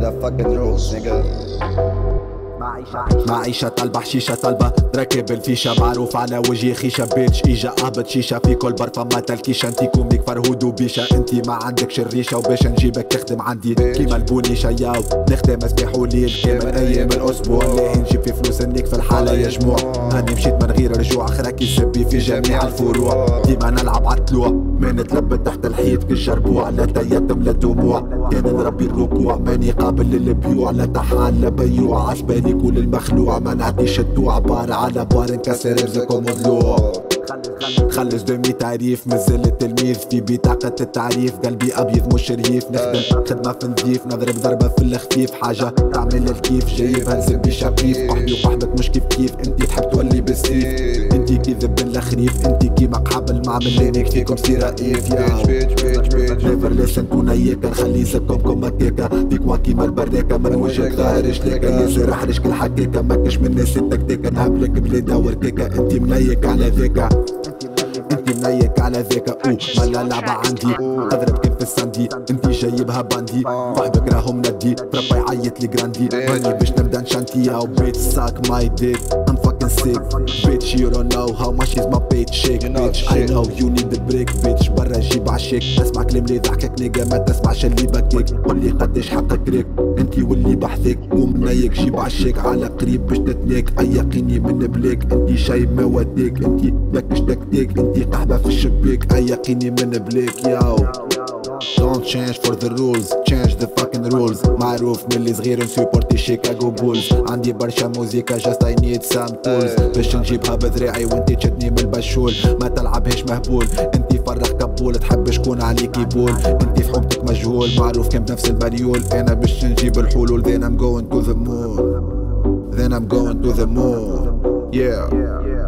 the fucking rules, nigga. معيشة طالبة حشيشة طالبة راكب الفيشة معروف على وجهي خيشة بيتش اجا قابض شيشة في كل برفة ما تلكيشة انتي كوميك فرهود وبيشة انتي ما عندكش الريشة وباش نجيبك تخدم عندي كيما البونيشة ياو نخدم اسبيح وليل كامل ايام الاسبوع لا نجيب في فلوس انك في الحالة يا جموع اني مشيت من غير رجوع خراكي سبي في جميع الفروع ديما نلعب عالطلوع ما نتلبد تحت الحيط كالجربوع لا تيتم لا دموع كان نربي الركوع ماني قابل للبيوع لا تحال لا بيوع عجباني كل المخلوع ما نعطيش الدوع بار على بار نكسر رزقكم مضلوع خلص دمي تعريف مازال التلميذ في بطاقة التعريف قلبي أبيض مش ريف نخدم خدمة في نظيف نضرب ضربة في الخفيف حاجة تعمل الكيف جايبها نزل بشفيف قحبي وقحبك مش كيف كيف انتي تحب تولي بالسيف انتي كي ذب الخريف انتي كيما قحبل معمل لينك فيكم سي رئيف يا نيفر ليسن كونيكا نخلي زبكم هكاكا فيكوا كيما البراكة من وجهك ظاهر رجليكا ياسر حرجك الحكاكة ماكش من الناس التكتيكة نهبلك بلادة وركاكة انتي منيك على ذاكا انتي منيك على ذاكا ما لا لعبة عندي اضرب كيف الساندي انتي جايبها باندي صاحبك راهم ندي ربا يعيط لي جراندي هاني باش نبدا نشانتي او بيت ساك ماي ديك I'm fucking sick bitch you don't know how much is my paycheck bitch I know you need the break bitch برا جيب عشيك اسمع كلام اللي يضحكك نيجا ما تسمعش اللي بكيك قولي قداش حقك ريك انتي واللي بحثك ومنيك جيب عشيك على قريب باش تتنيك ايقيني من بليك انتي شاي ما وديك انتي ماكش تكتيك انتي قحبة في الشباك ايقيني من بليك ياو Don't change for the rules, change the fucking rules معروف من اللي صغير نسيبورتي شيكاغو بولز عندي برشا موزيكا just I need some tools باش نجيبها بذراعي وانتي تشدني من البشول ما تلعبهاش مهبول انتي فرح كبول تحب شكون عليكي بول انتي في حبك مجهول معروف كان بنفس المريول انا باش نجيب الحلول then I'm going to the moon then I'm going to the moon yeah